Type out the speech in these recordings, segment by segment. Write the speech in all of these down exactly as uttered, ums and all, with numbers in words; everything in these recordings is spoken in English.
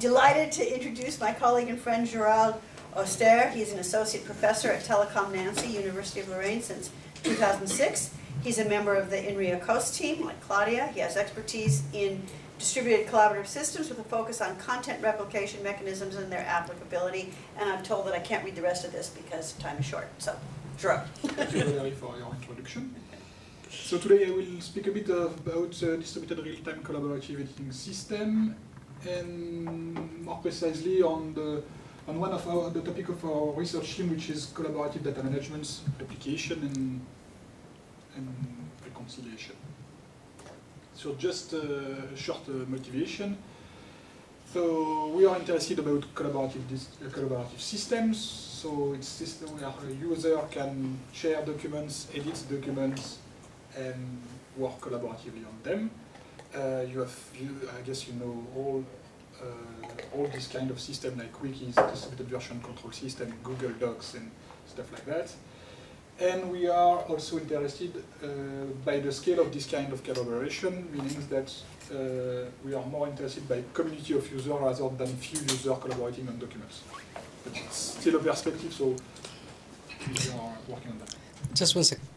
delighted to introduce my colleague and friend Gerald Auster. He's an associate professor at Telecom Nancy, University of Lorraine since two thousand six. He's a member of the INRIA COAST team, like Claudia. He has expertise in distributed collaborative systems with a focus on content replication mechanisms and their applicability. And I'm told that I can't read the rest of this because time is short. So, Gerald. Thank you, Valerie, for your introduction. So today I will speak a bit about the distributed real-time collaborative editing system, and more precisely on the on one of our, the topic of our research team, which is collaborative data management, application, and, and reconciliation. So just a short uh, motivation. So we are interested about collaborative, uh, collaborative systems. So it's a system where a user can share documents, edit documents, and work collaboratively on them. Uh, you have, you, I guess you know all uh, all this kind of system like wikis, distributed version control system, Google Docs, and stuff like that. And we are also interested uh, by the scale of this kind of collaboration, meaning that uh, we are more interested by community of users rather than few users collaborating on documents. But it's still a perspective, so we are working on that. Just one second.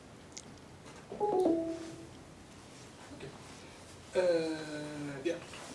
Okay. Uh, yeah.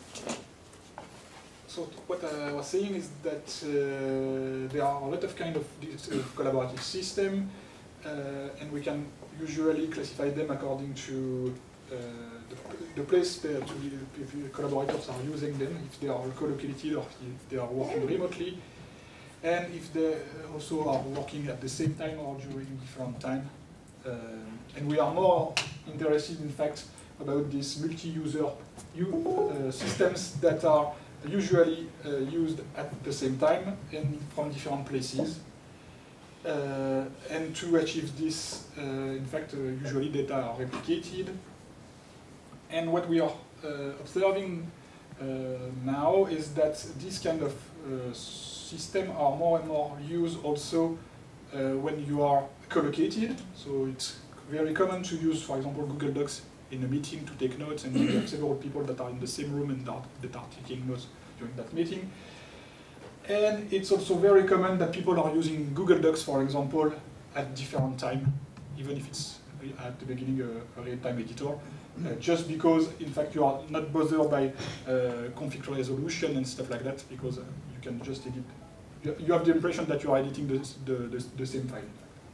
So what I was saying is that uh, there are a lot of kind of this, uh, collaborative system, uh, and we can usually classify them according to uh, the, the place that if the collaborators are using them, if they are co-located or if they are working remotely, and if they also are working at the same time or during different time. Uh, and we are more interested, in fact, about these multi-user uh, systems that are usually uh, used at the same time and from different places. Uh, and to achieve this, uh, in fact, uh, usually data are replicated. And what we are uh, observing uh, now is that this kind of uh, system are more and more used also uh, when you are co-located. So it's very common to use, for example, Google Docs in a meeting to take notes, and you have several people that are in the same room and that, that are taking notes during that meeting. And it's also very common that people are using Google Docs, for example, at different time, even if it's at the beginning a, a real-time editor, uh, just because, in fact, you are not bothered by uh, config resolution and stuff like that, because uh, you can just edit. You, you have the impression that you are editing the, the, the, the same file.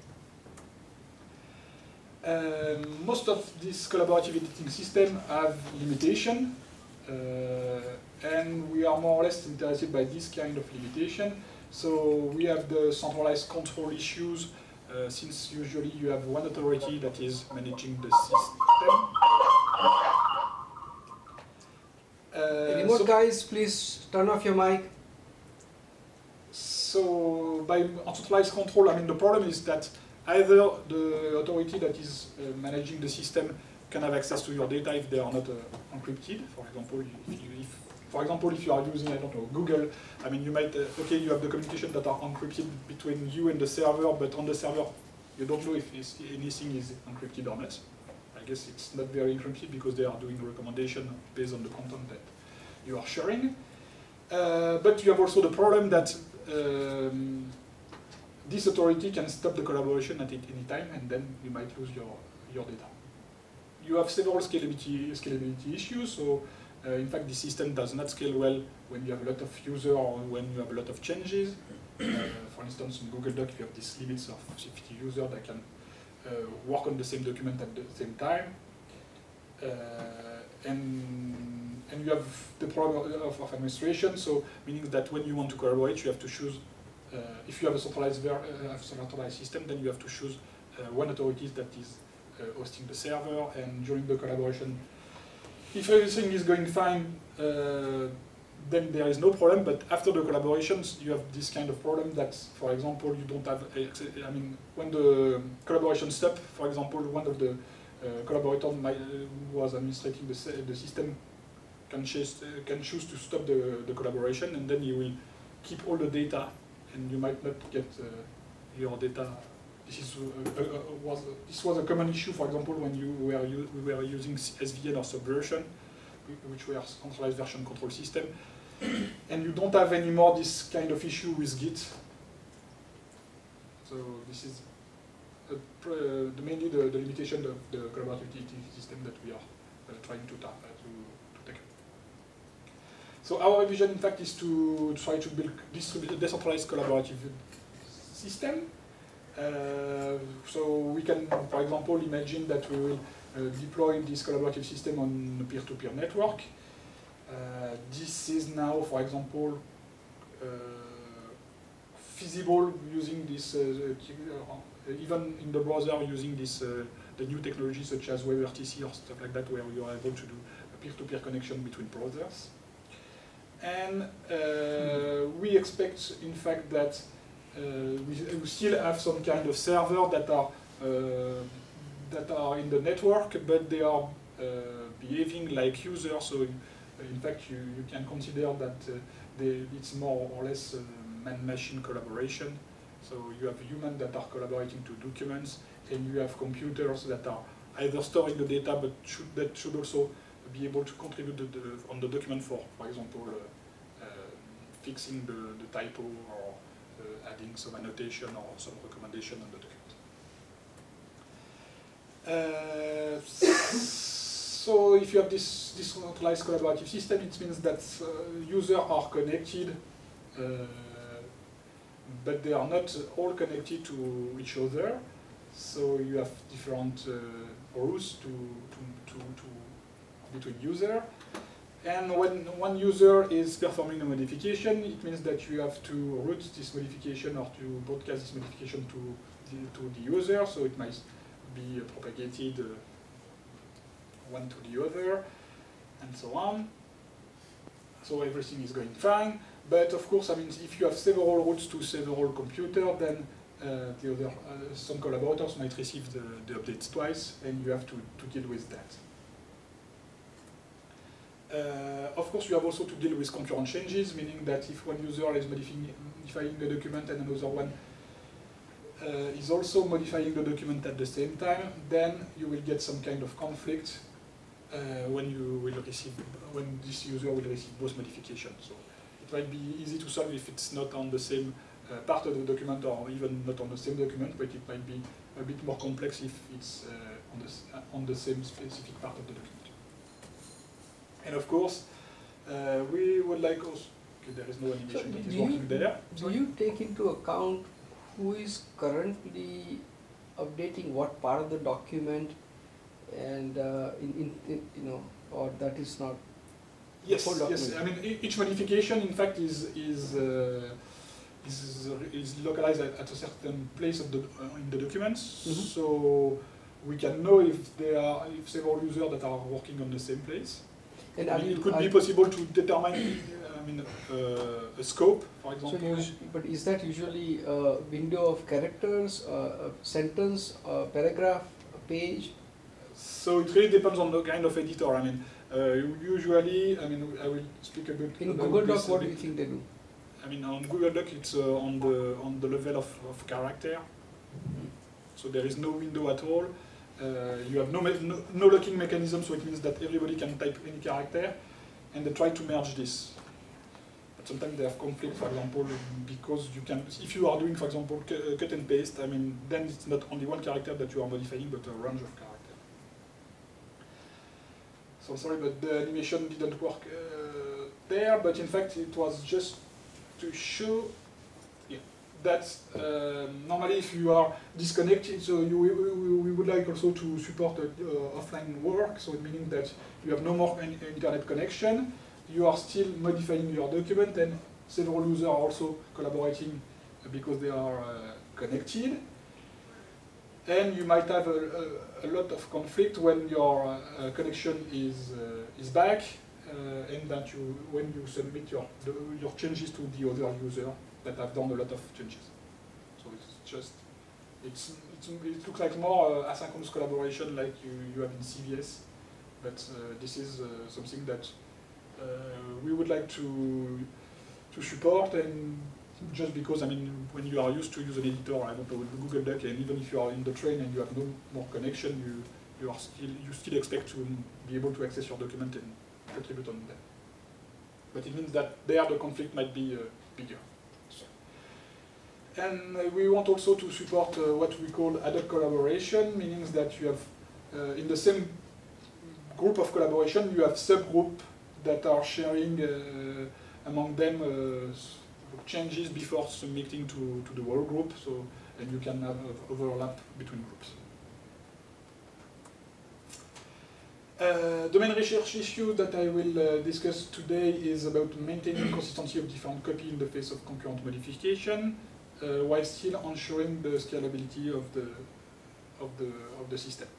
Um, most of these collaborative editing systems have limitation, uh, and we are more or less interested by this kind of limitation. So we have the centralized control issues, uh, since usually you have one authority that is managing the system. Uh, Any more so guys, please turn off your mic. So by centralized control, I mean the problem is that either the authority that is uh, managing the system can have access to your data if they are not uh, encrypted. For example, if, you, if, for example, if you are using, I don't know, Google, I mean, you might, uh, okay, you have the communication that are encrypted between you and the server, but on the server, you don't know if anything is encrypted or not. I guess it's not very encrypted because they are doing recommendation based on the content that you are sharing. Uh, but you have also the problem that um, this authority can stop the collaboration at any time, and then you might lose your, your data. You have several scalability, scalability issues, so uh, in fact the system does not scale well when you have a lot of users or when you have a lot of changes. Uh, for instance, in Google Docs you have these limits of fifty users that can uh, work on the same document at the same time. Uh, and, and you have the problem of, of administration, so meaning that when you want to collaborate you have to choose. Uh, if you have a centralized, ver uh, centralized system, then you have to choose uh, one authority that is uh, hosting the server, and during the collaboration, if everything is going fine, uh, then there is no problem, but after the collaborations, you have this kind of problem that, for example, you don't have, I mean, when the collaboration stops, for example, one of the uh, collaborators might, uh, who was administrating the, the system can, chase, uh, can choose to stop the, the collaboration, and then you will keep all the data, and you might not get uh, your data. This is uh, uh, uh, was uh, this was a common issue, for example, when you were we were using S V N or Subversion, which were centralized version control system. And you don't have anymore this kind of issue with Git. So this is uh, pr uh, the mainly the, the limitation of the collaborative utility system that we are uh, trying to, ta uh, to, to tackle. So our vision, in fact, is to try to build distributed, decentralized collaborative system. Uh, so we can, for example, imagine that we will uh, deploy this collaborative system on a peer-to-peer network. Uh, this is now, for example, uh, feasible using this, uh, uh, even in the browser, using this uh, the new technology such as WebRTC or stuff like that, where you are able to do a peer-to-peer connection between browsers. And uh, we expect, in fact, that uh, we, we still have some kind of server that are uh, that are in the network, but they are uh, behaving like users. So, in, in fact, you, you can consider that uh, they, it's more or less uh, man-machine collaboration. So you have humans that are collaborating to documents, and you have computers that are either storing the data, but should, that should also be able to contribute the, the, on the document for, for example, uh, uh, fixing the, the typo or uh, adding some annotation or some recommendation on the document. Uh, so if you have this decentralized collaborative system, it means that uh, users are connected, uh, but they are not all connected to each other. So you have different uh, rules to, to, to, to between user. And when one user is performing a modification, it means that you have to route this modification or to broadcast this modification to the, to the user. So it might be uh, propagated uh, one to the other, and so on. So everything is going fine. But of course, I mean, if you have several routes to several computers, then uh, the other uh, some collaborators might receive the, the updates twice, and you have to, to deal with that. Uh, of course, you have also to deal with concurrent changes, meaning that if one user is modifying, modifying a document and another one uh, is also modifying the document at the same time, then you will get some kind of conflict uh, when you will receive, when this user will receive both modifications. So it might be easy to solve if it's not on the same uh, part of the document or even not on the same document, but it might be a bit more complex if it's uh, on, the, uh, on the same specific part of the document. And of course, uh, we would like also, okay, there is no animation So that is do working you, there. do you take into account who is currently updating what part of the document, and uh, in, in, in you know, or that is not? Yes, the whole yes. I document? mean, e- each modification, in fact, is is uh, is, is localized at, at a certain place of the, uh, in the documents. Mm-hmm. So we can know if there are if several users that are working on the same place. And I are mean, you, it could are, be possible to determine, I mean, uh, a scope, for so example. you, but is that usually a window of characters, uh, a sentence, a paragraph, a page? So it really depends on the kind of editor. I mean, uh, usually, I mean, I will speak a bit In about Google this Doc, a what do bit. you think they do? I mean, on Google Doc, it's uh, on the on the level of, of character. So there is no window at all. Uh, you have no, no no locking mechanism, so it means that everybody can type any character, and they try to merge this. But sometimes they have conflict, for example, because you can, if you are doing, for example, cut and paste, I mean, then it's not only one character that you are modifying, but a range of characters. So sorry, but the animation didn't work uh, there, but in fact it was just to show yeah, that uh, normally if you are disconnected, so you, we, we, we would like also to support uh, uh, offline work, so meaning that you have no more an internet connection, you are still modifying your document, and several users are also collaborating because they are uh, connected. And you might have a, a, a lot of conflict when your uh, connection is uh, is back, uh, and that you when you submit your the, your changes to the other user that have done a lot of changes. So it's just it's, it's it looks like more uh, asynchronous collaboration like you you have in C V S, but uh, this is uh, something that uh, we would like to to support. And just because, I mean, when you are used to use an editor, I don't know, with Google Doc, and even if you are in the train and you have no more connection, you you are still you still expect to be able to access your document and contribute on them. but it means that there the conflict might be uh, bigger. So. And uh, we want also to support uh, what we call ad hoc collaboration, meaning that you have, uh, in the same group of collaboration, you have subgroups that are sharing uh, among them uh, changes before submitting to, to the whole group, so and you can have overlap between groups. Uh, the main research issue that I will uh, discuss today is about maintaining consistency of different copies in the face of concurrent modification, uh, while still ensuring the scalability of the of the of the system.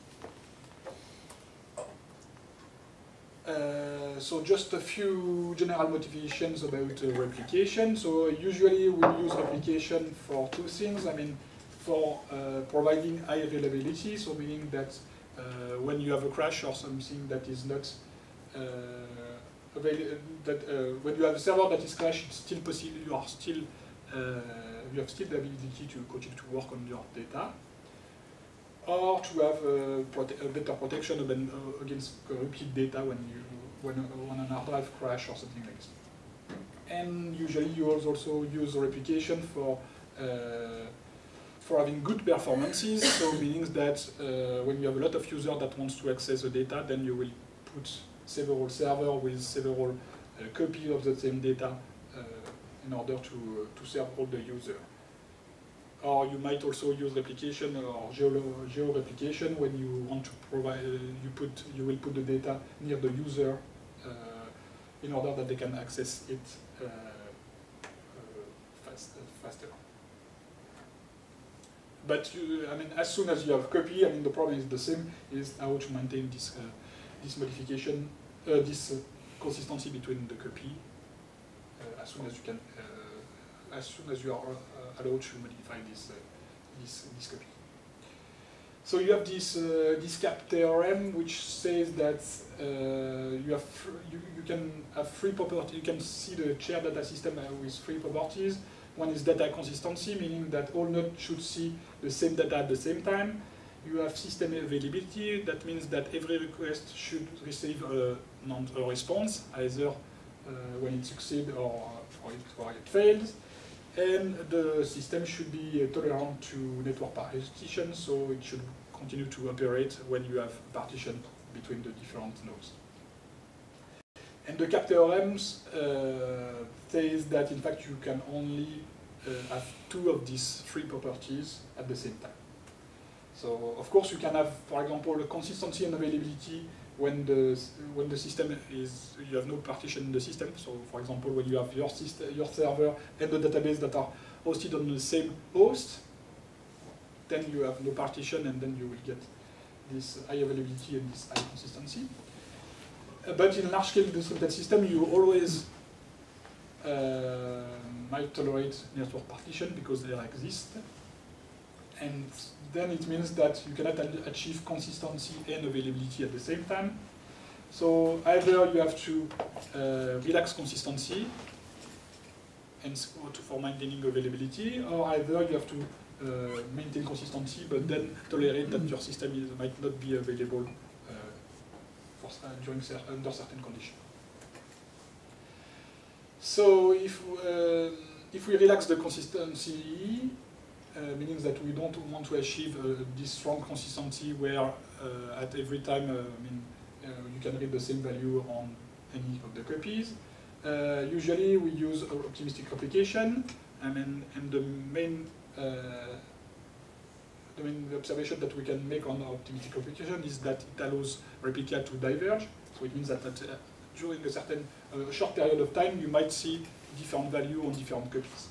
Uh, so just a few general motivations about uh, replication. So usually we use replication for two things. I mean, for uh, providing high reliability, so meaning that uh, when you have a crash or something that is not uh, available, that uh, when you have a server that is crashed, it's still possible. You are still uh, you have still the ability to continue to work on your data, or to have uh, prote a better protection uh, against corrupted data when you when, when an hard drive crash or something like this. And usually you also use replication for uh, for having good performances. So meaning that uh, when you have a lot of users that wants to access the data, then you will put several servers with several uh, copies of the same data uh, in order to uh, to serve all the users. Or you might also use replication or geo, geo replication when you want to provide. Uh, you put you will put the data near the user uh, in order that they can access it uh, uh, fast, uh, faster. But you, I mean, as soon as you have copy, I mean, the problem is the same: is how to maintain this uh, this modification, uh, this uh, consistency between the copy uh, as soon as you can, uh, as soon as you are. Uh, allowed to modify this, uh, this, this copy. So you have this, uh, this cap theorem which says that uh, you, have you, you can have three properties. You can see the shared data system with three properties. One is data consistency, meaning that all nodes should see the same data at the same time. You have system availability, that means that every request should receive a, a response, either uh, when it succeeds or, or, it, or it fails. And the system should be uh, tolerant to network partition, so it should continue to operate when you have partition between the different nodes. And the cap theorems uh, says that in fact you can only uh, have two of these three properties at the same time. So of course you can have, for example, consistency and availability when the when the system is, you have no partition in the system. So for example, when you have your system, your server and the database that are hosted on the same host, then you have no partition, and then you will get this high availability and this high consistency. Uh, but in large-scale distributed system, you always uh, might tolerate network partition because they exist. And then it means that you cannot achieve consistency and availability at the same time. So either you have to uh, relax consistency and for maintaining availability, or either you have to uh, maintain consistency but then tolerate that your system is, might not be available uh, for, uh, during cer under certain conditions. So if uh, if we relax the consistency, Uh, meaning that we don't want to achieve uh, this strong consistency where uh, at every time uh, I mean, uh, you can read the same value on any of the copies. Uh, usually we use optimistic replication, I mean, and the main, uh, the main observation that we can make on optimistic replication is that it allows replica to diverge. So it means that, that uh, during a certain uh, short period of time you might see different value on different copies.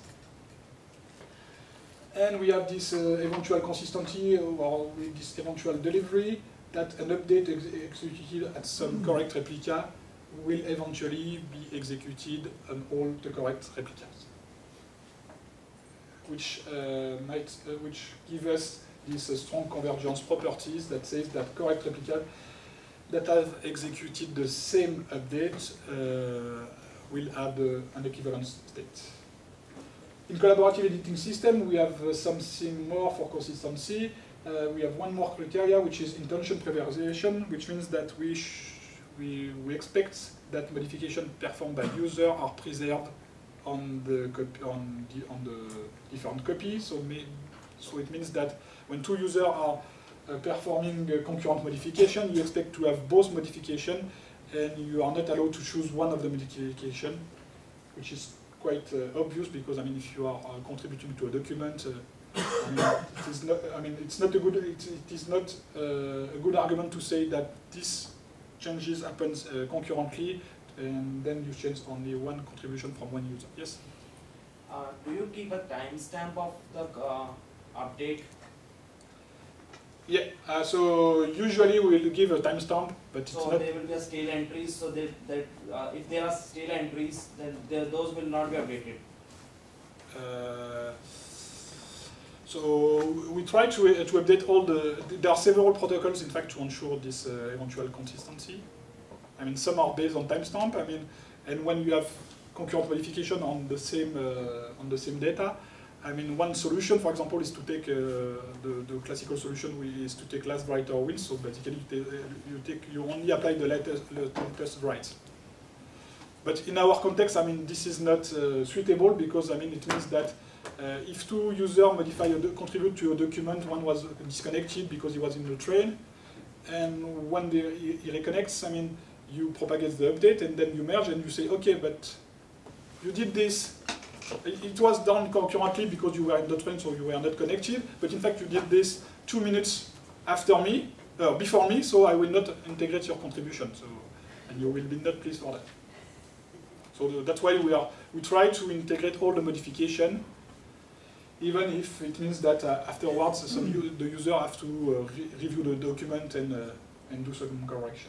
And we have this uh, eventual consistency, or with this eventual delivery, that an update ex executed at some correct replica will eventually be executed on all the correct replicas, which uh, might, uh, which give us these uh, strong convergence properties that says that correct replica that have executed the same update uh, will have uh, an equivalent state. In collaborative editing system, we have uh, something more for consistency. Uh, we have one more criteria, which is intention preservation, which means that we, sh we, we expect that modification performed by user are preserved on the copy, on the on the different copies. So, may, so it means that when two users are uh, performing a concurrent modification, you expect to have both modification, and you are not allowed to choose one of the modification, which is quite uh, obvious because I mean, if you are uh, contributing to a document, uh, I mean, it is not. I mean, it's not a good. It, it is not uh, a good argument to say that this changes happens uh, concurrently, and then you change only one contribution from one user. Yes? Uh, do you keep a timestamp of the uh, update? Yeah, uh, so usually we will give a timestamp, but it's So not... there will be a stale entries, so that, that uh, if there are stale entries, then there, those will not be updated. Uh, so we try to, uh, to update all the... There are several protocols, in fact, to ensure this uh, eventual consistency. I mean, some are based on timestamp, I mean, and when you have concurrent modification on the same, uh, on the same data, I mean, one solution, for example, is to take uh, the, the classical solution is to take last writer wins. So basically, you, ta you take you only apply the latest, the latest writes. But in our context, I mean, this is not uh, suitable because I mean, it means that uh, if two users modify or contribute to a document, one was disconnected because he was in the train, and when they, he, he reconnects, I mean, you propagate the update and then you merge and you say, okay, but you did this. It was done concurrently because you were in the train, so you were not connected. But in fact, you did this two minutes after me, uh, before me, so I will not integrate your contribution. So, and you will be not pleased for that. So that's why we are we try to integrate all the modification, even if it means that uh, afterwards some u the user have to uh, re review the document and uh, and do some correction.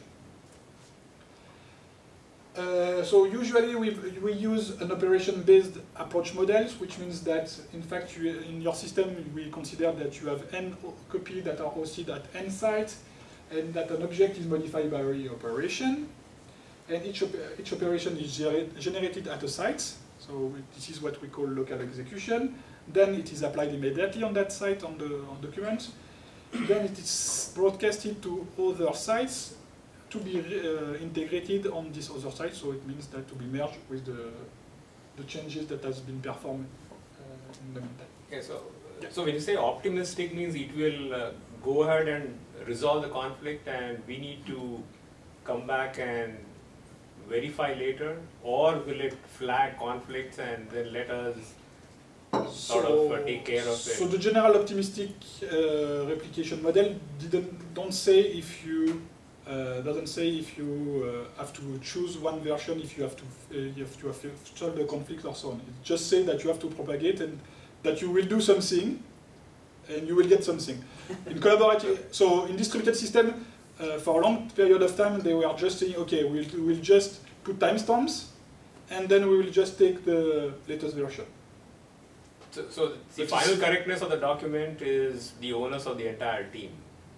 Uh, so usually we, we use an operation-based approach models, which means that in fact you, in your system we consider that you have n copies that are hosted at n sites, and that an object is modified by a operation, and each, op each operation is gener generated at a site. So this is what we call local execution. Then it is applied immediately on that site on the on document. Then it is broadcasted to other sites to be uh, integrated on this other site, so it means that to be merged with the, the changes that has been performed uh, in the meantime. Okay, so, Yeah. so when you say optimistic means it will uh, go ahead and resolve the conflict and we need to come back and verify later, or will it flag conflicts and then let us sort so, of uh, take care of so it? the general optimistic uh, replication model didn't don't say if you uh, doesn't say if you uh, have to choose one version, if you have to uh, you have to have solve the conflict or so on. It just says that you have to propagate and that you will do something and you will get something. In collaborative, so in distributed system, uh, for a long period of time they were just saying, okay, we'll we'll just put timestamps and then we will just take the latest version. So, so the Which final is- correctness of the document is the onus of the entire team,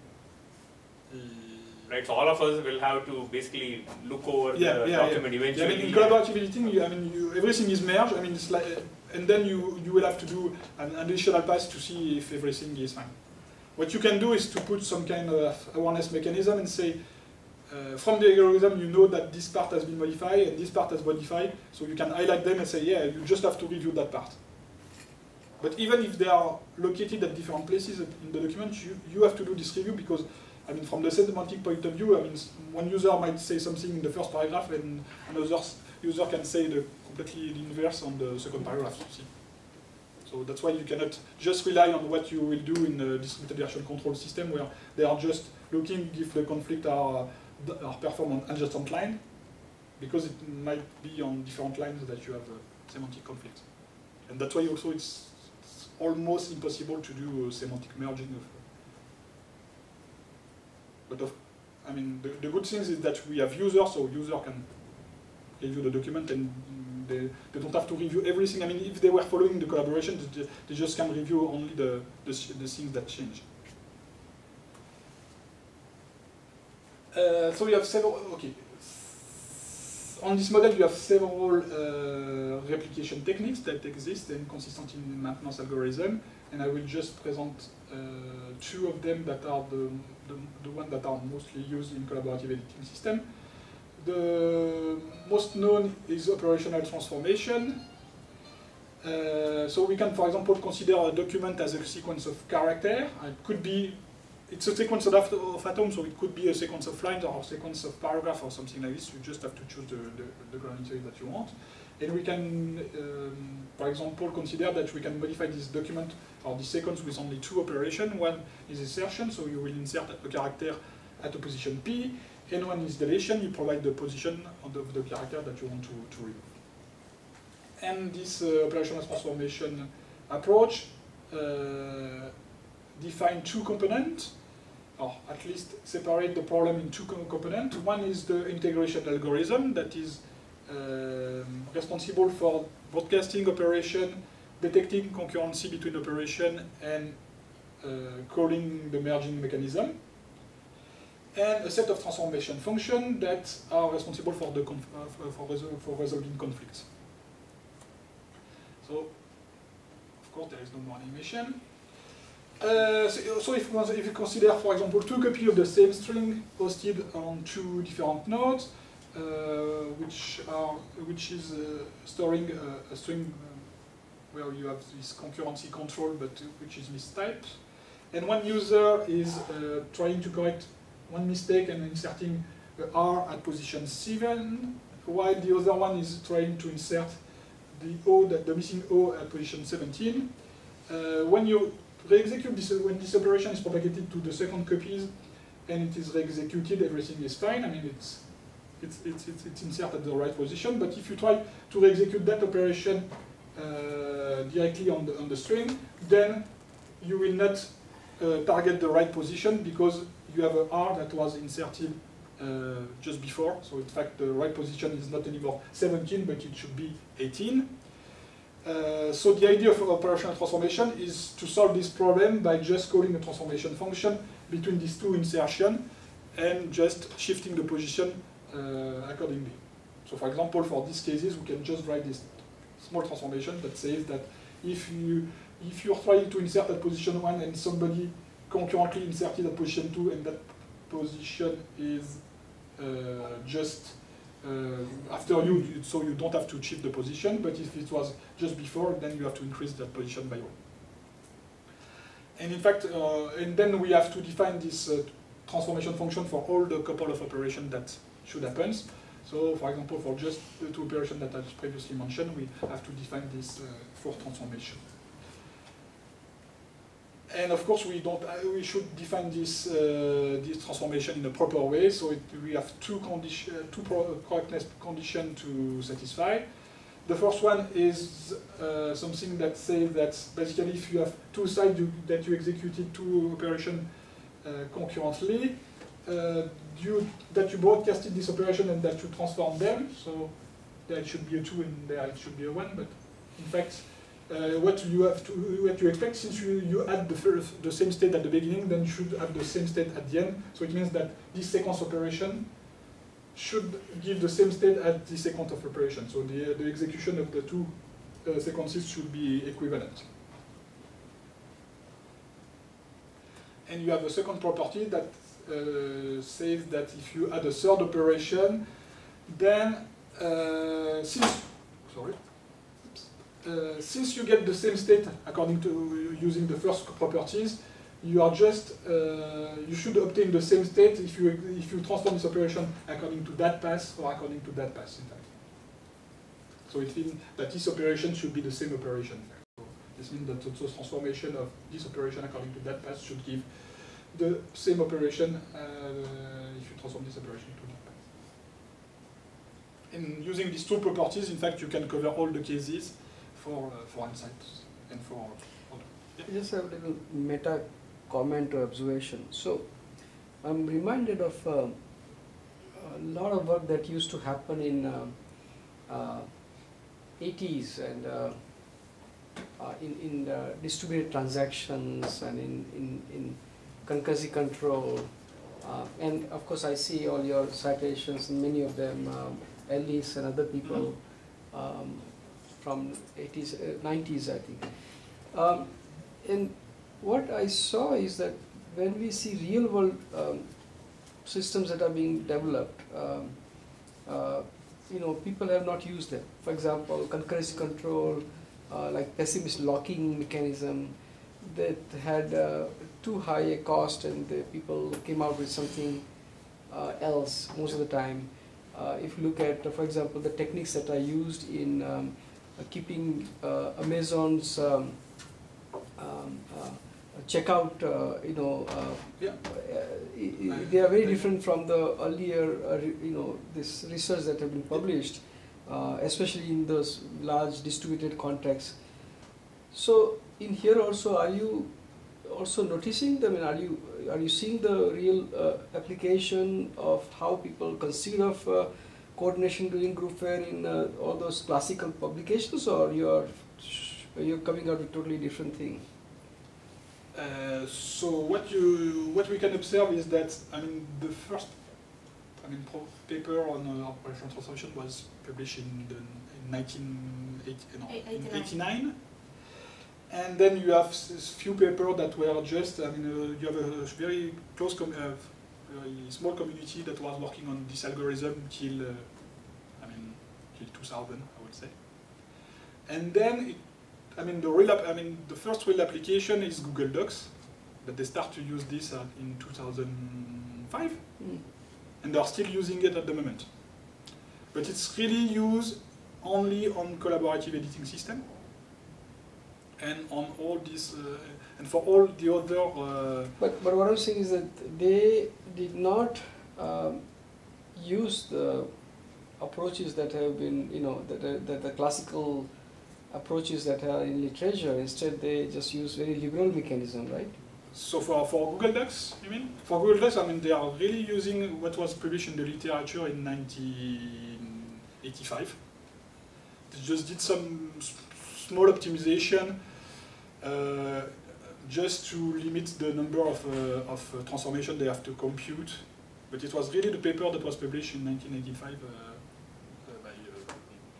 right? So all of us will have to basically look over Yeah, the yeah, document yeah. eventually. Yeah, I mean, in collaborative editing, you, I mean, you, everything is merged. I mean, it's like, and then you you will have to do an additional pass to see if everything is fine. What you can do is to put some kind of awareness mechanism and say, uh, from the algorithm, you know that this part has been modified and this part has modified, so you can highlight them and say, yeah, you just have to review that part. But even if they are located at different places in the document, you, you have to do this review because, I mean, from the semantic point of view, I mean, one user might say something in the first paragraph and another user can say the completely inverse on the second paragraph. You see. So that's why you cannot just rely on what you will do in the distributed version control system where they are just looking if the conflict are, are performed on adjacent line, because it might be on different lines that you have a semantic conflict. And that's why also it's almost impossible to do uh, semantic merging of. But of, I mean, the, the good thing is that we have users, so user can review the document and they, they don't have to review everything. I mean, if they were following the collaboration, they, they just can review only the, the, the things that change. Uh, so you have several, okay. On this model, you have several uh, replication techniques that exist and consistent in maintenance algorithm, and I will just present uh, two of them that are the, the, the ones that are mostly used in collaborative editing system. the most known is operational transformation. Uh, so we can, for example, consider a document as a sequence of character. It could be, it's a sequence of, of atoms, so it could be a sequence of lines or a sequence of paragraph or something like this. You just have to choose the, the, the granularity that you want. And we can, um, for example, consider that we can modify this document or this sequence with only two operations. One is insertion, so you will insert a character at a position P, and one is deletion, you provide the position of the, of the character that you want to, to remove. And this uh, operational transformation approach uh, define two components, or at least separate the problem in two components. One is the integration algorithm that is um, responsible for broadcasting operation, detecting concurrency between operation, and uh, calling the merging mechanism. And a set of transformation functions that are responsible for, the conf uh, for, resol for resolving conflicts. So, of course, there is no more animation. Uh, so, so if, if you consider, for example, two copies of the same string hosted on two different nodes, uh, which are which is uh, storing a, a string uh, where you have this concurrency control, but which is mistyped, and one user is uh, trying to correct one mistake and inserting the R at position seven, while the other one is trying to insert the O, that the missing O at position seventeen. Uh, when you re-execute this, when this operation is propagated to the second copies and it is re-executed, everything is fine. I mean, it's it's it's it's, it's inserted at the right position. But if you try to re-execute that operation uh, directly on the on the string, then you will not uh, target the right position because you have an R that was inserted uh, just before. So in fact, the right position is not anymore seventeen, but it should be eighteen. Uh, so the idea of operational transformation is to solve this problem by just calling a transformation function between these two insertions and just shifting the position uh, accordingly. So for example, for these cases, we can just write this small transformation that says that if you if you're trying to insert at position one and somebody concurrently inserted at position two and that position is uh, just uh, after you, so you don't have to shift the position, but if it was just before, then you have to increase that position by one. And in fact, uh, and then we have to define this uh, transformation function for all the couple of operations that should happen. So for example, for just the two operations that I previously mentioned, we have to define this uh, for transformation. And of course, we don't. Uh, we should define this uh, this transformation in a proper way. So it, we have two condition, uh, two pro correctness conditions to satisfy. The first one is uh, something that says that basically, if you have two sides you, that you executed two operations uh, concurrently, uh, you, that you broadcasted this operation and that you transform them. So there it should be a two and there it should be a one. But in fact, Uh, what you have to, what you expect, since you, you add the first, the same state at the beginning, then you should have the same state at the end. So it means that this sequence operation should give the same state at the sequence of operation. So the, the execution of the two uh, sequences should be equivalent. And you have a second property that uh, says that if you add a third operation, then uh, since, sorry, Uh, since you get the same state according to uh, using the first properties, you are just uh, you should obtain the same state if you if you transform this operation according to that path or according to that path. In fact, so it means that this operation should be the same operation. So this means that the transformation of this operation according to that path should give the same operation uh, if you transform this operation to that path. And using these two properties, in fact, you can cover all the cases for uh, for insights and for. Yeah. I just have a little meta comment or observation. So I'm reminded of uh, a lot of work that used to happen in uh, uh, eighties and uh, uh, in in uh, distributed transactions and in in, in concurrency control. Uh, and of course, I see all your citations, many of them, um, Ellis and other people. Um, from eighties, uh, nineties, I think. Um, and what I saw is that when we see real world um, systems that are being developed, um, uh, you know, people have not used them. For example, concurrency control, uh, like pessimist locking mechanism, that had uh, too high a cost, and the people came out with something uh, else most of the time. Uh, if you look at, uh, for example, the techniques that are used in um, uh, keeping uh, Amazon's um, um, uh, checkout, uh, you know, uh, Yeah. uh, i- i- they are very different from the earlier, uh, re- you know, this research that have been published, uh, especially in those large distributed contexts. So in here also, are you also noticing them, and are you are you seeing the real uh, application of how people conceive of uh, coordination during group fair in uh, all those classical publications, or you're you're coming out with totally different thing? Uh, so what you what we can observe is that, I mean, the first I mean pro paper on uh, operational transformation was published in, the, in nineteen eighty-nine, and then you have s few papers that were just, I mean, uh, you have a very close, com uh, very small community that was working on this algorithm till uh, I mean till two thousand, I would say, and then it, I mean, the real, I mean, the first real application is Google Docs, that they start to use this uh, in two thousand five, Mm. and they're still using it at the moment. But it's really used only on collaborative editing system, and on all these, uh, and for all the other. Uh, But but what I'm saying is that they did not um, use the approaches that have been, you know, that uh, that the classical approaches that are in literature. Instead, they just use very liberal mechanism, right? So for, for Google Docs, you mean? For Google Docs, I mean, they are really using what was published in the literature in nineteen eighty-five. They just did some s small optimization uh, just to limit the number of, uh, of uh, transformation they have to compute. But it was really the paper that was published in nineteen eighty-five uh, uh, by uh,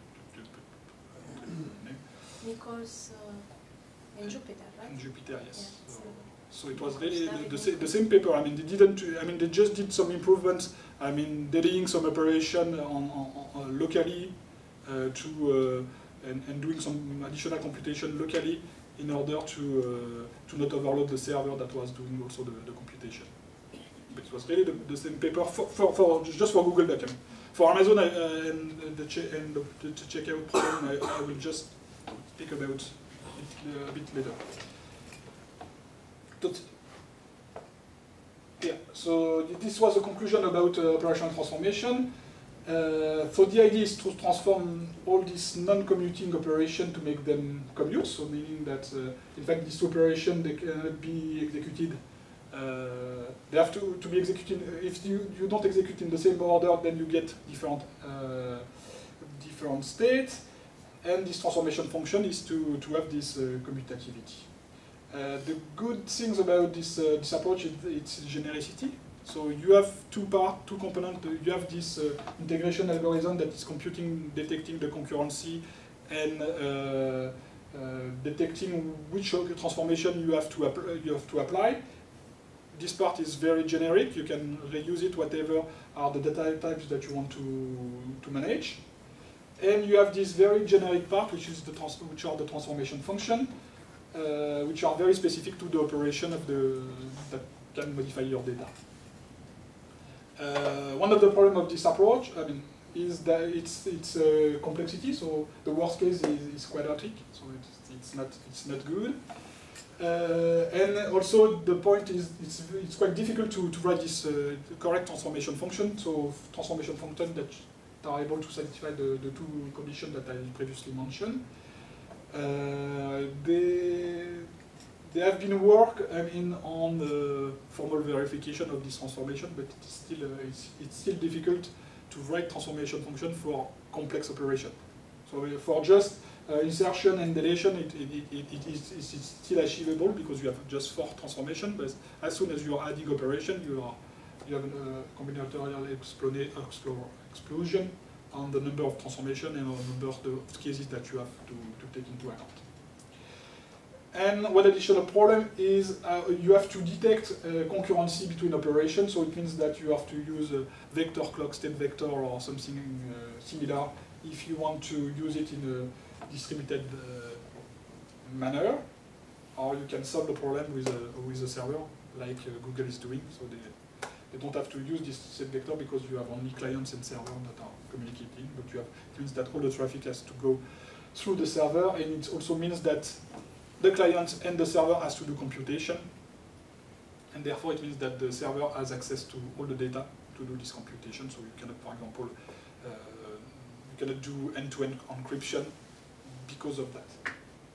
Nichols uh, and Jupiter, right? Jupiter, yes. Yeah, So, so So it was really the, the, sa the same paper. I mean, they didn't. I mean, they just did some improvements. I mean, delaying some operation on, on, on locally uh, to uh, and, and doing some additional computation locally in order to uh, to not overload the server that was doing also the, the computation. But it was really the, the same paper for, for, for just for Google Docs. For Amazon I, uh, and the che and the, the checkout problem, I, I will just speak about it uh, a bit later. Yeah, so this was a conclusion about uh, operational transformation. Uh, so the idea is to transform all these non-commuting operations to make them commute, so meaning that uh, in fact this operation they cannot be executed. Uh, they have to, to be executed. If you, you don't execute in the same order, then you get different, uh, different states. And this transformation function is to, to have this uh, commutativity. Uh, the good things about this, uh, this approach is its genericity. So you have two part, two components. You have this uh, integration algorithm that is computing, detecting the concurrency, and uh, uh, detecting which transformation you have to you have to apply. This part is very generic. You can reuse it whatever are the data types that you want to to manage. And you have this very generic part, which is the trans which are the transformation function. Uh, which are very specific to the operation of the that can modify your data. Uh, one of the problems of this approach, I mean, is that it's it's uh, complexity. So the worst case is, is quadratic, so it's it's not it's not good. Uh, and also the point is it's it's quite difficult to to write this uh, correct transformation function. So transformation function that are able to satisfy the the two conditions that I previously mentioned. Uh, they, they have been work I mean, on the formal verification of this transformation, but it's still, uh, it's, it's still difficult to write transformation function for complex operation. So uh, for just uh, insertion and deletion, it, it, it, it is it's still achievable because you have just four transformation, but as soon as you are adding operation, you, are, you have a uh, combinatorial explosion on the number of transformation and on the number of cases that you have to, to take into account. And one additional problem is uh, you have to detect uh, concurrency between operations, so it means that you have to use a vector clock state vector or something uh, similar if you want to use it in a distributed uh, manner, or you can solve the problem with a, with a server like uh, Google is doing, so they, they don't have to use this state vector because you have only clients and servers that are communicating, but you have, it means that all the traffic has to go through the server, and it also means that the client and the server has to do computation, and therefore it means that the server has access to all the data to do this computation, so you cannot, for example, uh, you cannot do end-to-end encryption because of that.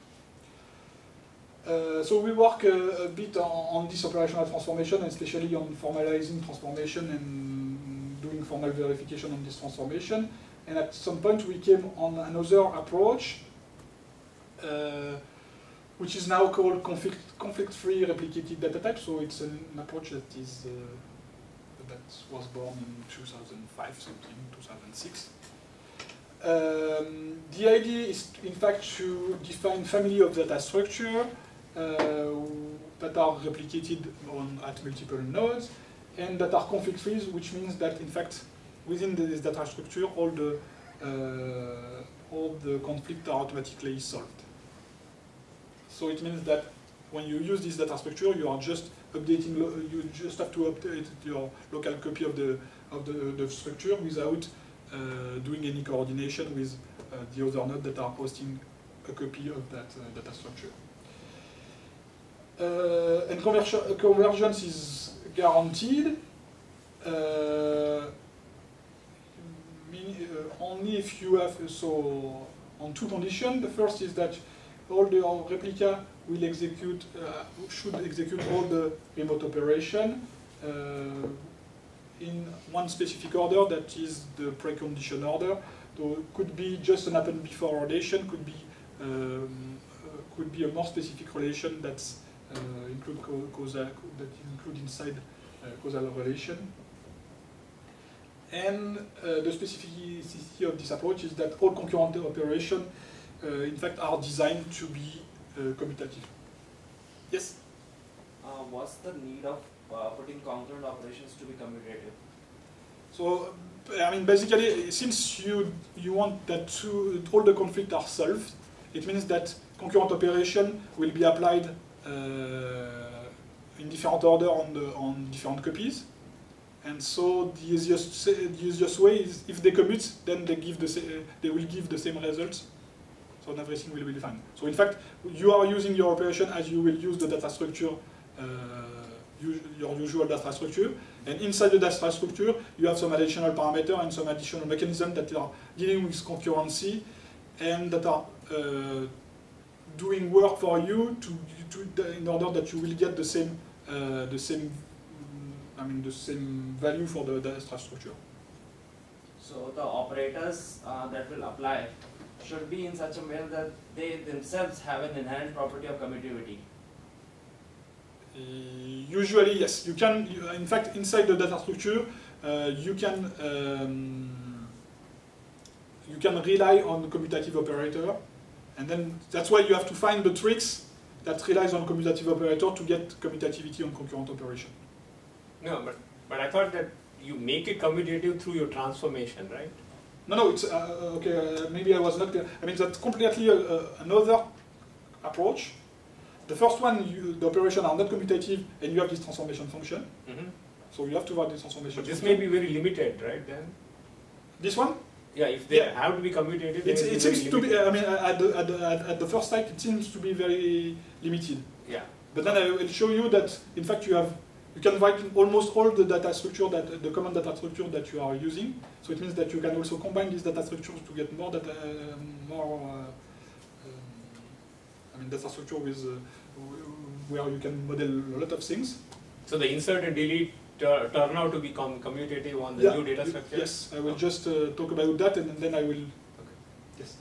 Uh, so we work uh, a bit on, on this operational transformation, especially on formalizing transformation and doing formal verification on this transformation, and at some point we came on another approach uh, which is now called conflict, conflict-free replicated data type. So it's an approach that is uh, that was born in two thousand five, something, two thousand six. Um, the idea is, in fact, to define family of data structure uh, that are replicated on at multiple nodes and that are conflict-free, which means that, in fact, within this data structure, all the uh, all the conflicts are automatically solved. So it means that when you use this data structure, you are just updating. You just have to update your local copy of the of the, the structure without uh, doing any coordination with uh, the other nodes that are hosting a copy of that uh, data structure. Uh, and conversion, uh, convergence is guaranteed. Uh, mean, uh, only if you have so on two conditions. The first is that all the replica will execute, uh, should execute all the remote operation uh, in one specific order, that is the precondition order. So it could be just an happen before relation, could be um, uh, could be a more specific relation that's uh, include causal, that include inside uh, causal relation. And uh, the specificity of this approach is that all concurrent operations Uh, in fact, are designed to be uh, commutative. Yes? Uh, what's the need of uh, putting concurrent operations to be commutative? So, I mean, basically, since you you want that to, all the conflicts are solved, it means that concurrent operation will be applied uh, in different order on the on different copies. And so the easiest the easiest way is if they commute, then they give the they will give the same results. So everything will be fine. So in fact, you are using your operation as you will use the data structure, uh, your usual data structure. And inside the data structure, you have some additional parameter and some additional mechanisms that are dealing with concurrency and that are uh, doing work for you to, to in order that you will get the same uh, the same I mean the same value for the data structure. So the operators uh, that will apply should be in such a way that they themselves have an inherent property of commutativity. Uh, usually, yes. You can, you, in fact, inside the data structure, uh, you can um, you can rely on the commutative operator, and then that's why you have to find the tricks that relies on commutative operator to get commutativity on concurrent operation. No, but but I thought that you make it commutative through your transformation, right? No, no, it's, uh, okay, uh, maybe I was not clear. I mean, that's completely uh, uh, another approach. The first one, you, the operations are not commutative, and you have this transformation function. Mm-hmm. So you have to write this transformation But this function. may be very limited, right, then? This one? Yeah, if they Yeah. have to be commutative, It's, then it it's seems very to be, limited. I mean, at the, at, the, at, at the first sight, it seems to be very limited. Yeah. But then I will show you that, in fact, you have, you can write almost all the data structure, that the common data structure that you are using. So it means that you can also combine these data structures to get more data, uh, more, uh, um, I mean, data structure with, uh, where you can model a lot of things. So the insert and delete tur turn out to be com commutative on the Yeah, new data you- structure? Yes, I will just uh, talk about that, and then I will. Okay. Yes.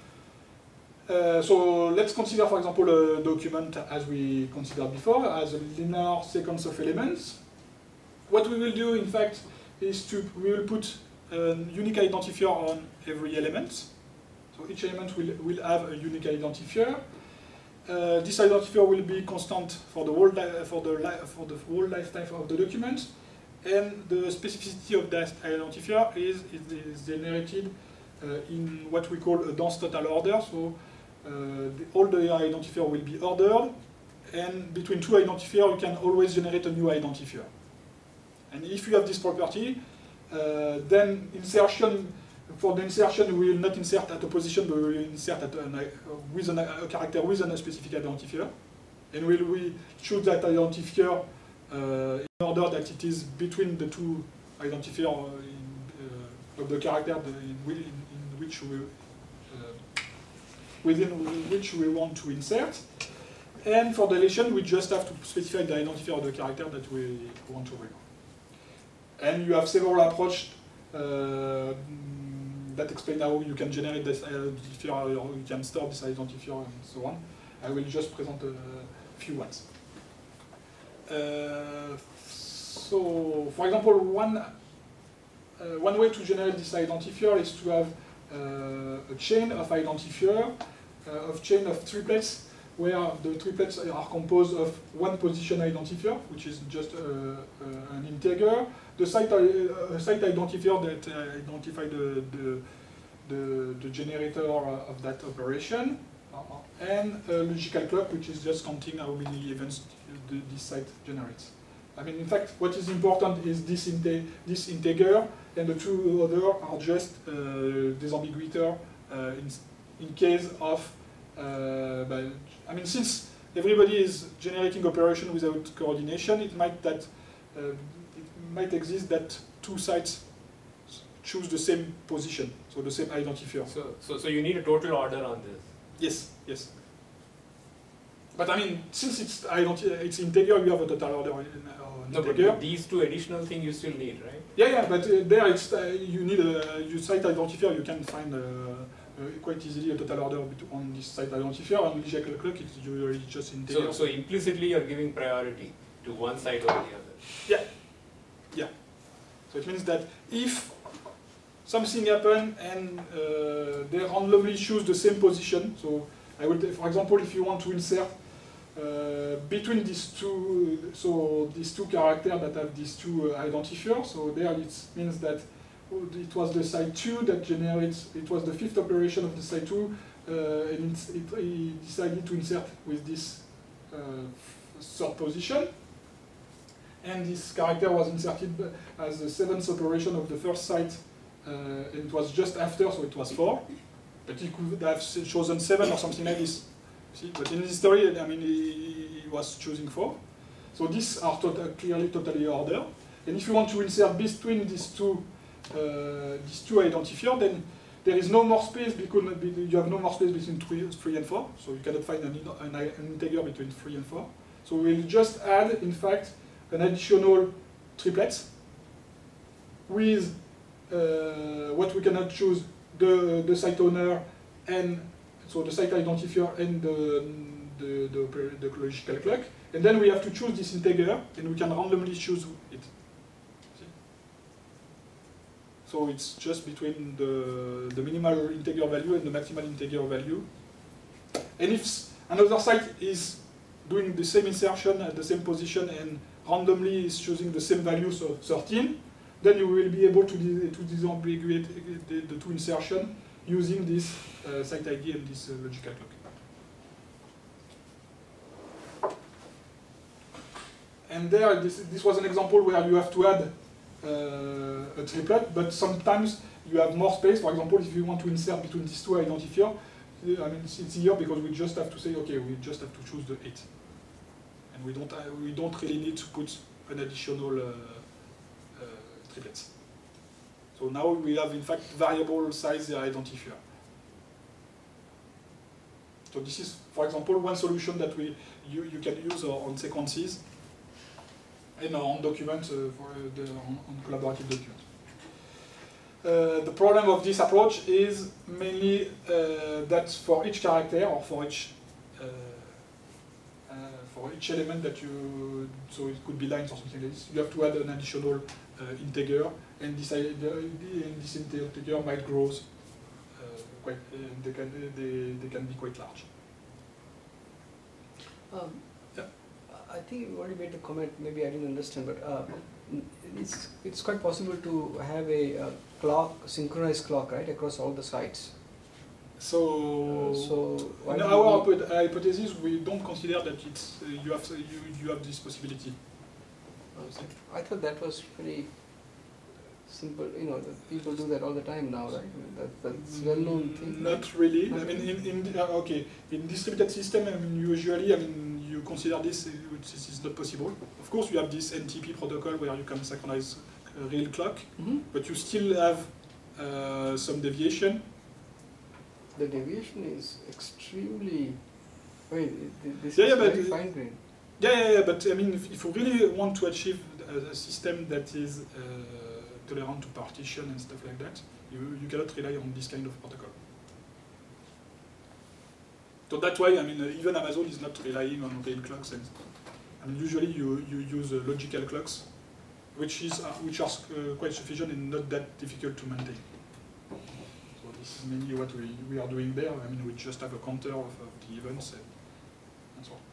Uh, so let's consider, for example, a document as we considered before, as a linear sequence of elements. What we will do, in fact, is to we will put a unique identifier on every element. So each element will will have a unique identifier, uh, this identifier will be constant for the whole for the for the whole lifetime of the document, and the specificity of that identifier is it is generated uh, in what we call a dense total order. So uh, the, all the identifier will be ordered, and between two identifiers you can always generate a new identifier. And if you have this property, uh, then insertion. For the insertion, we will not insert at a position, but we will insert at an, uh, with an, a character with a specific identifier. And we will choose that identifier uh, in order that it is between the two identifiers uh, uh, of the character in, in, in which we, uh, within which we want to insert. And for deletion, we just have to specify the identifier of the character that we want to remove. And you have several approaches uh, that explain how you can generate this identifier, or you can store this identifier, and so on. I will just present a few ones. Uh, so, for example, one uh, one way to generate this identifier is to have uh, a chain of identifier, uh, of chain of triplets, where the triplets are composed of one position identifier, which is just uh, uh, an integer, the site, uh, site identifier that uh, identify the, the, the, the generator of that operation, uh, and a logical clock, which is just counting how many events the, this site generates. I mean, in fact, what is important is this, inte this integer, and the two other are just uh, disambiguator uh, in, in case of, uh, by, I mean, since everybody is generating operation without coordination, it might that uh, might exist that two sites choose the same position, so the same identifier. So, so, so you need a total order on this. Yes, yes. But I mean, since it's identi it's integer, you have a total order in uh, No, integer. but these two additional things you still need, right? Yeah, yeah, but uh, there it's uh, you need a you site identifier. You can find uh, uh, quite easily a total order on this site identifier, and logical clock it's usually just integer. So, so implicitly you're giving priority to one side over the other. Yeah, yeah. So it means that if something happens and uh, they randomly choose the same position, so I will, for example, if you want to insert uh, between these two, so these two characters that have these two uh, identifiers, so there it means that it was the site two that generates, it was the fifth operation of the site two, uh, and it, it, it decided to insert with this uh, third position. And this character was inserted as the seventh operation of the first site, uh, and it was just after, so it was four. But he could have chosen seven or something like this. See? But in this story, I mean, he, he was choosing four. So these are tota clearly totally ordered. And if you want to insert between these two, uh, these two identifiers, then there is no more space because you have no more space between three, three and four. So you cannot find an, an, an integer between three and four. So we'll just add, in fact, an additional triplets with uh, what we cannot choose, the, the site owner, and so the site identifier and the, the, the, the logical clock. And then we have to choose this integer, and we can randomly choose it. See? So it's just between the, the minimal integer value and the maximal integer value. And if another site is doing the same insertion at the same position and randomly is choosing the same value, so thirteen, then you will be able to, to disambiguate the, the two insertions using this uh, site I D and this uh, logical clock. And there, this, this was an example where you have to add uh, a triplet, but sometimes you have more space. For example, if you want to insert between these two identifiers, I mean, it's, it's here because we just have to say, okay, we just have to choose the eight. And we don't, uh, we don't really need to put an additional uh, uh, triplets. So now we have, in fact, variable size identifier. So this is, for example, one solution that we you, you can use on sequences and on documents, uh, for uh, the, on, on collaborative documents. Uh, the problem of this approach is mainly uh, that for each character or for each uh, uh, for each element that you, so it could be lines or something like this, you have to add an additional uh, integer, and this, uh, and this integer might grow uh, quite, uh, they, can, they, they can be quite large. Um, Yeah. I think you already made the comment, maybe I didn't understand, but uh, it's, it's quite possible to have a uh, clock, synchronized clock, right, across all the sites. So, Uh, so why in do our you need- hypo- hypothesis, we don't consider that it's uh, you have you, you have this possibility. Okay. I thought that was pretty simple, you know, that people do that all the time now, right? I mean, that, that's well-known thing. Not right? really. Not I mean, really. in, in uh, okay, in distributed system, I mean, usually, I mean, you consider this, uh, which is is not possible. Of course, you have this N T P protocol where you can synchronize a real clock, Mhm. but you still have uh, some deviation. The deviation is extremely, I mean, it- this Yeah, is yeah, but, very uh, fine grained. Yeah, yeah, yeah. But I mean, if, if you really want to achieve a, a system that is uh, tolerant to partition and stuff like that, you you cannot rely on this kind of protocol. So that's why, I mean, uh, even Amazon is not relying on real clocks. And, I mean, usually you, you use uh, logical clocks, which is uh, which are uh, quite sufficient and not that difficult to maintain. So this is mainly what we, we are doing there. I mean, we just have a counter of, of the events and, and so on.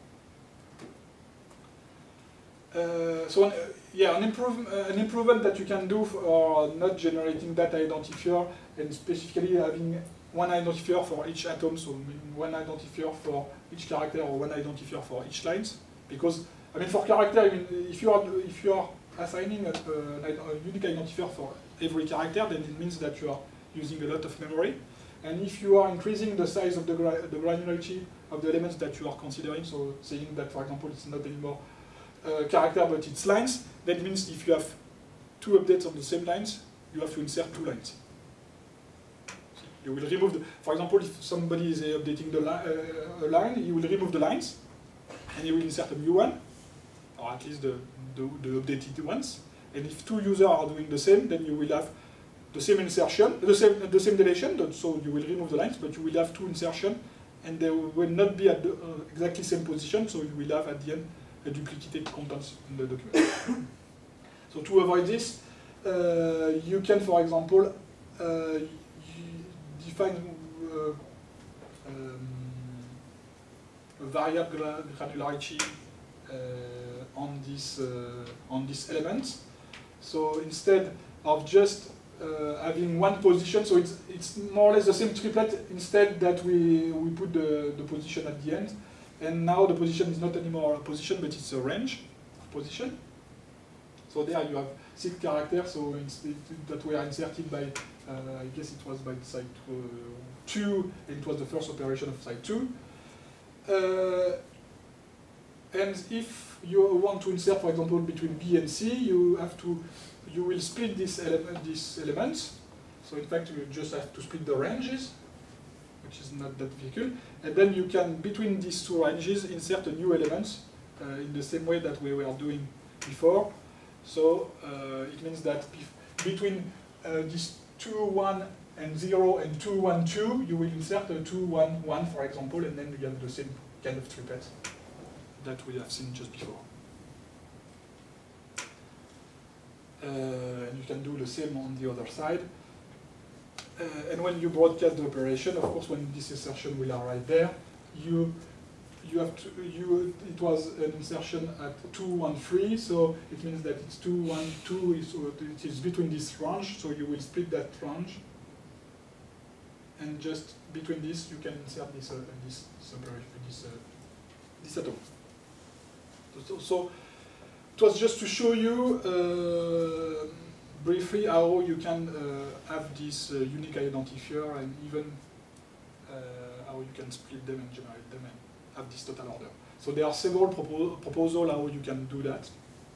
Uh, so, uh, yeah, an, improve, uh, an improvement that you can do for not generating data identifier and specifically having one identifier for each atom, so one identifier for each character or one identifier for each lines. Because, I mean, for character, I mean, if you are if you are assigning a, a, a unique identifier for every character, then it means that you are using a lot of memory. And if you are increasing the size of the, gra the granularity of the elements that you are considering, so saying that, for example, it's not anymore uh, character but it's lines, that means if you have two updates on the same lines, you have to insert two lines. You will remove, the, for example, if somebody is uh, updating the li uh, a line, you will remove the lines, and you will insert a new one, or at least the, the, the updated ones. And if two users are doing the same, then you will have the same insertion, the same, the same deletion, so you will remove the lines, but you will have two insertions, and they will not be at the uh, exactly same position, so you will have at the end a duplicated contents in the document. So to avoid this, uh, you can, for example, uh, define uh, um, a variable gra granularity uh, on this uh, on this element. So instead of just uh, having one position, so it's it's more or less the same triplet. Instead that we we put the the position at the end, and now the position is not anymore a position, but it's a range of position. So there you have six characters, so it's, it, that were inserted by, uh, I guess it was by site uh, two, and it was the first operation of site two. Uh, and if you want to insert, for example, between B and C, you have to, you will split this element, these elements. So in fact, you just have to split the ranges, which is not that difficult. And then you can, between these two ranges, insert a new element uh, in the same way that we were doing before. So uh, it means that between uh, these two, one, and zero, and two, one, two, you will insert a two, one, one, for example, and then you have the same kind of triplet that we have seen just before. Uh, and you can do the same on the other side. Uh, and when you broadcast the operation, of course, when this insertion will arrive there, you you have to you it was an insertion at two one three, so it means that it's two one two is it is between this range, so you will split that range, and just between this you can insert this uh, this this operation this uh, this atom. So, so it was just to show you uh, briefly how you can uh, have this uh, unique identifier and even uh, how you can split them and generate them and have this total order. So there are several propo proposals how you can do that.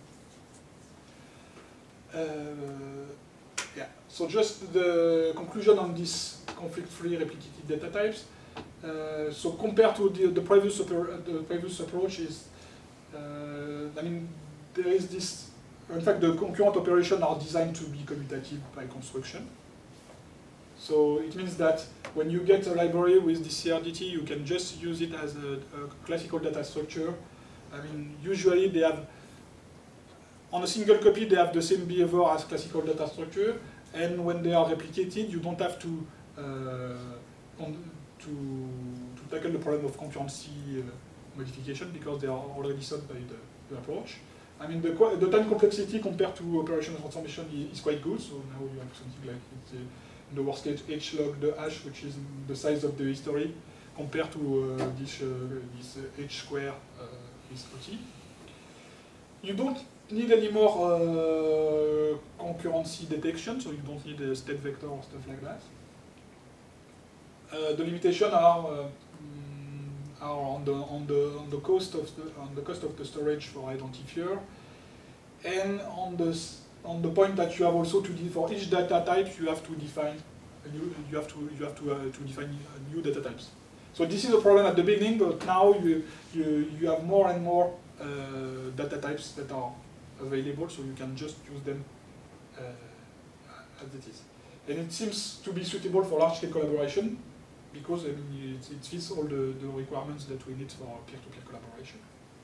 Uh, yeah. So just the conclusion on this conflict-free replicated data types. Uh, so compared to the, the previous the previous approach is, uh, I mean, there is this. In fact, the concurrent operations are designed to be commutative by construction. So it means that when you get a library with the C R D T, you can just use it as a, a classical data structure. I mean, usually they have, on a single copy, they have the same behavior as classical data structure. And when they are replicated, you don't have to uh, on, to, to tackle the problem of concurrency uh, modification because they are already solved by the, the approach. I mean, the, the time complexity compared to operational transformation is, is quite good. So now you have something like it's, uh, in the worst case h log the hash, which is the size of the history, compared to uh, this uh, this uh, h square uh, history. You don't need any more uh, concurrency detection, so you don't need a state vector or stuff like that. Uh, the limitations are uh, are on the on the on the cost of the on the cost of the storage for identifier, and on the on the point that you have also to de for each data type you have to define a new, you have to you have to uh, to define uh, new data types. So this is a problem at the beginning, but now you you you have more and more uh, data types that are available, so you can just use them uh, as it is. And it seems to be suitable for large-scale collaboration, because I mean, it, it fits all the, the requirements that we need for peer-to-peer collaboration.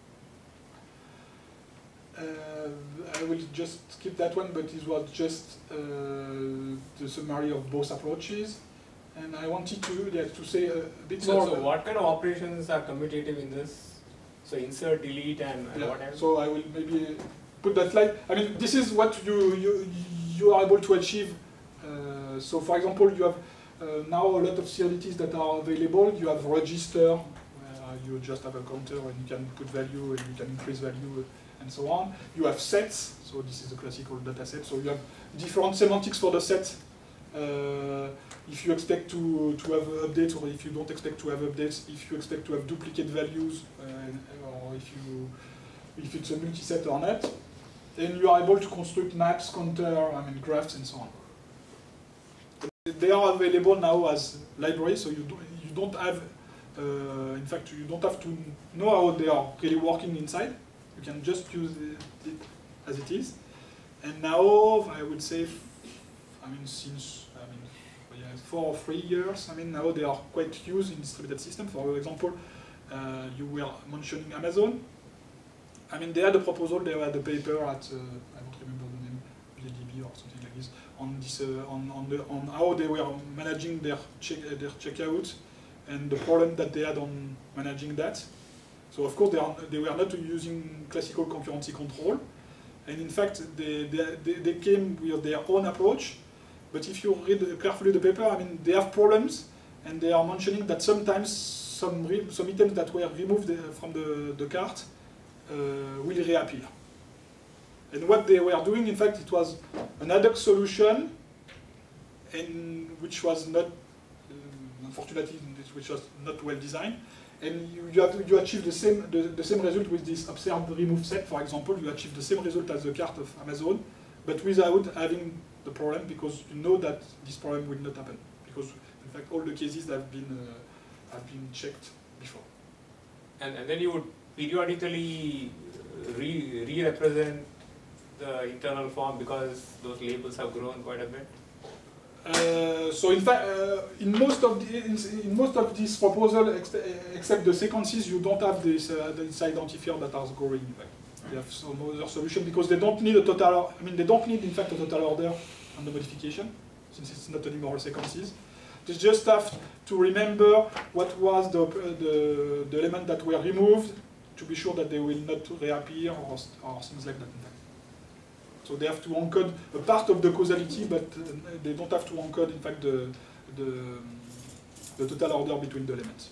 Uh, I will just skip that one, but it was just uh, the summary of both approaches. And I wanted to, yeah, to say a bit So, more. so what kind of operations are commutative in this? So insert, delete, and, and Yeah, what else? so I will maybe put that slide. I mean, this is what you you, you are able to achieve. Uh, so for example, you have uh, now a lot of C R D Ts that are available. You have register, where you just have a counter and you can put value and you can increase value and so on. You have sets, so this is a classical data set. So you have different semantics for the set. Uh, if you expect to, to have updates, or if you don't expect to have updates, if you expect to have duplicate values, uh, or if you if it's a multi-set or not, then you are able to construct maps, counter, I mean graphs, and so on. They are available now as libraries, so you, do, you don't have, uh, in fact, you don't have to know how they are really working inside. You can just use it, it as it is. And now, I would say, I mean, since I mean, yeah, four or three years, I mean, now they are quite used in distributed systems. For example, uh, you were mentioning Amazon. I mean, they had a proposal, they had a paper at, uh, I don't remember the name, V D B or something like this, on this, uh, on, on, the, on how they were managing their, check, uh, their checkout and the problem that they had on managing that. So of course, they, are, they were not using classical concurrency control. And in fact, they, they, they came with their own approach. But if you read carefully the paper, I mean, they have problems, and they are mentioning that sometimes some, re some items that were removed from the, the cart uh, will reappear. And what they were doing, in fact, it was an ad hoc solution, and which was not, um, unfortunately, which was not well designed. And you, you, have, you achieve the same, the, the same result with this observed remove set, for example. You achieve the same result as the cart of Amazon, but without having the problem, because you know that this problem will not happen. Because, in fact, all the cases have been, uh, have been checked before. And, and then you would periodically re, re-represent the internal form because those labels have grown quite a bit? Uh, so in fact, uh, in most of the, in, in most of these proposals, ex except the sequences, you don't have this, uh, this identifier that are growing. In fact, they have some other solution because they don't need a total. I mean, they don't need in fact a total order on the modification, since it's not anymore sequences. They just have to remember what was the the, the element that were removed to be sure that they will not reappear or, or things like that. In fact. So they have to encode a part of the causality, but uh, they don't have to encode, in fact, the, the, the total order between the elements.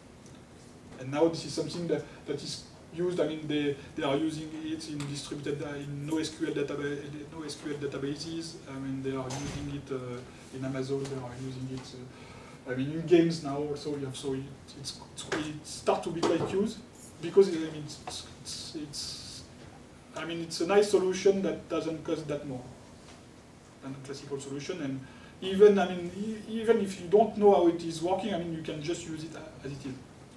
And now this is something that, that is used. I mean, they, they are using it in distributed, uh, in NoSQL, database, NoSQL databases. I mean, they are using it uh, in Amazon. They are using it. Uh, I mean, in games now also. You have so it, it's, it starts to be quite used because I mean, it's, it's, it's I mean, it's a nice solution that doesn't cost that more than a classical solution. And even, I mean, e even if you don't know how it is working, I mean, you can just use it as it is.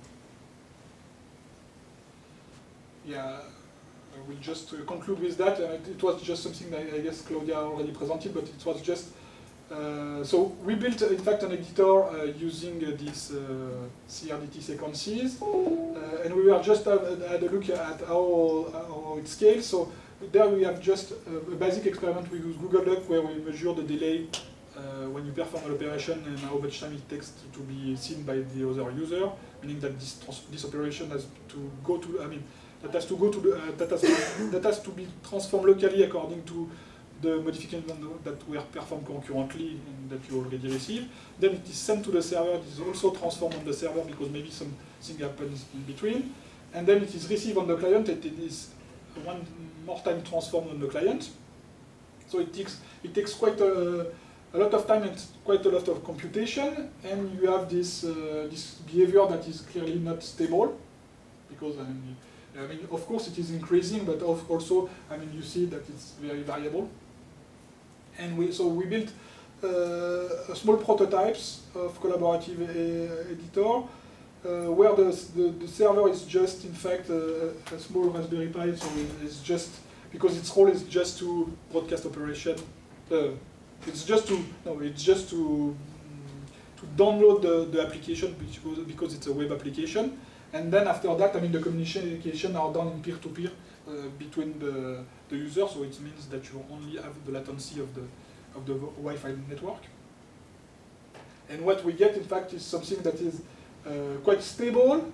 Yeah, I will just uh, conclude with that. Uh, it was just something that I guess Claudia already presented, but it was just, uh, so we built, in fact, an editor uh, using uh, these uh, C R D T sequences, uh, and we were just had, had a look at how, how it scales. So there we have just a, a basic experiment. We use Google Doc where we measure the delay uh, when you perform an operation and how much time it takes to, to be seen by the other user, meaning that this this operation has to go to, I mean, that has to go to the, uh, that has to, that has to be transformed locally according to the modifications that were performed concurrently and that you already received. Then it is sent to the server. It is also transformed on the server because maybe something happens in between. And then it is received on the client. It is one more time transformed on the client. So it takes it takes quite a, a lot of time and quite a lot of computation. And you have this uh, this behavior that is clearly not stable because I mean. I mean, of course, it is increasing, but also, I mean, you see that it's very variable. And we, so we built uh, small prototypes of collaborative uh, editor, uh, where the, the, the server is just, in fact, uh, a small Raspberry Pi, so it's just, because its role is just to broadcast operation. Uh, it's just to, no, it's just to, to download the, the application because, because it's a web application. And then after that, I mean, the communication are done in peer-to-peer uh, between the, the users, so it means that you only have the latency of the, of the Wi-Fi network. And what we get, in fact, is something that is uh, quite stable,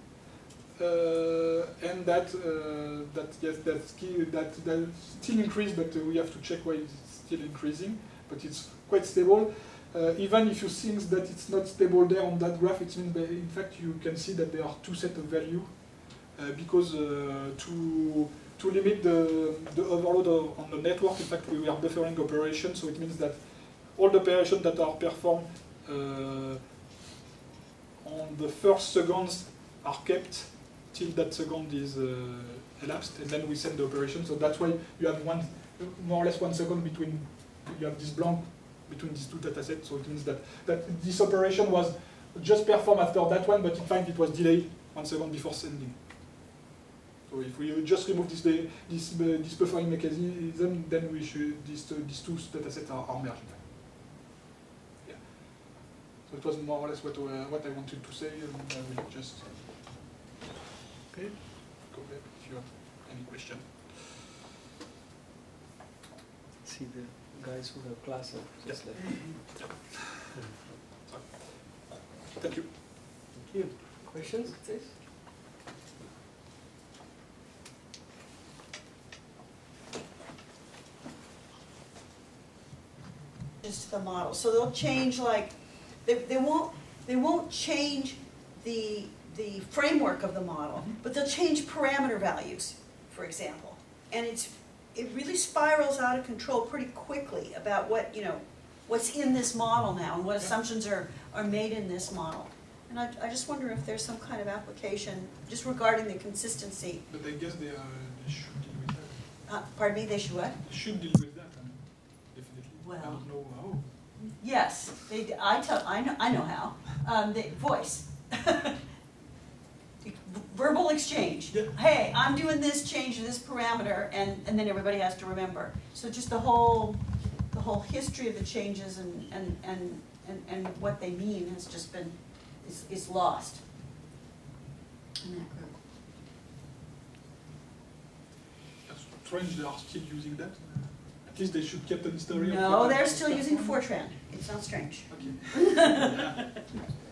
uh, and that, uh, that, yes, that's key, that, that still increase, but uh, we have to check why it's still increasing, but it's quite stable. Uh, even if you think that it's not stable there on that graph, it means that in fact you can see that there are two sets of value uh, because uh, to to limit the the overload of, on the network, in fact we are buffering operations, so it means that all the operations that are performed uh, on the first seconds are kept till that second is uh, elapsed, and then we send the operation. So that's why you have one more or less one second between you have this blank between these two datasets, so it means that, that this operation was just performed after that one, but in fact it was delayed one second before sending. So if we just remove this this, uh, this buffering mechanism, then we should these two, these two datasets are, are merged. Yeah. So it was more or less what uh, what I wanted to say, and I will just okay go back if you have any question. See the guys who have class are just Yeah. like. Thank you. Thank you. Questions, please? To the model, so they'll change like they, they won't they won't change the the framework of the model, but they'll change parameter values, for example, and it's it really spirals out of control pretty quickly about what you know what's in this model now and what assumptions are are made in this model. And I, I just wonder if there's some kind of application just regarding the consistency. But I guess they, are, they should deal with that. Uh, pardon me, they should what? They should deal with that, I mean, definitely. Well. I don't know how. Yes, they, I tell, I know, I know how. Um, the voice. Verbal exchange. Yeah. Hey, I'm doing this change to this parameter, and, and then everybody has to remember. So just the whole, the whole history of the changes and, and, and, and, and what they mean has just been, is, is lost in that group. That's strange they are still using that. At least they should keep the history. No, of they're still using Fortran. It's not strange. Okay. Yeah.